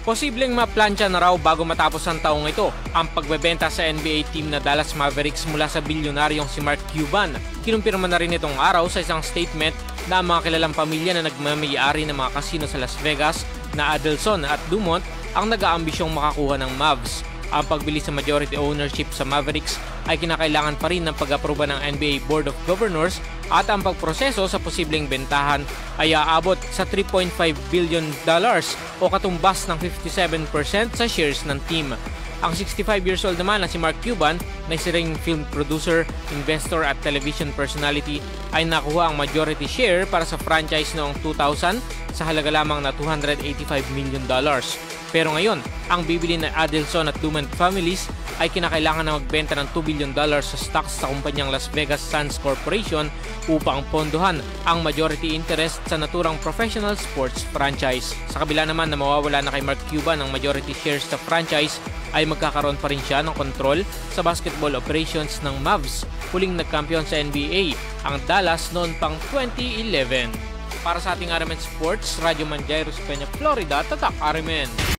Posibleng maplantsa na raw bago matapos ang taong ito ang pagbebenta sa NBA team na Dallas Mavericks mula sa bilyonaryong si Mark Cuban. Kinumpirma na rin itong araw sa isang statement na ang mga kilalang pamilya na nagmamayari ng mga kasino sa Las Vegas na Adelson at Dumont ang nag-aambisyong makakuha ng Mavs. Ang pagbili sa majority ownership sa Mavericks ay kinakailangan pa rin ng pag-aproba ng NBA Board of Governors at ang pagproseso sa posibleng bentahan ay aabot sa $3.5 billion o katumbas ng 57% sa shares ng team. Ang 65 years old naman na si Mark Cuban na isa ring film producer, investor at television personality ay nakuha ang majority share para sa franchise noong 2000 sa halaga lamang na $285 million. Pero ngayon, ang bibili na Adelson at Dumont families ay kinakailangan na magbenta ng $2 billion sa stocks sa kumpanyang Las Vegas Sands Corporation upang pondohan ang majority interest sa naturang professional sports franchise. Sa kabila naman na mawawala na kay Mark Cuban ang majority shares sa franchise, ay magkakaroon pa rin siya ng kontrol sa basketball operations ng Mavs. Huling nagkampiyon sa NBA ang Dallas noon pang 2011. Para sa ating RMN Sports, Radyo Manjairos Peña, Florida, Tatak RMN.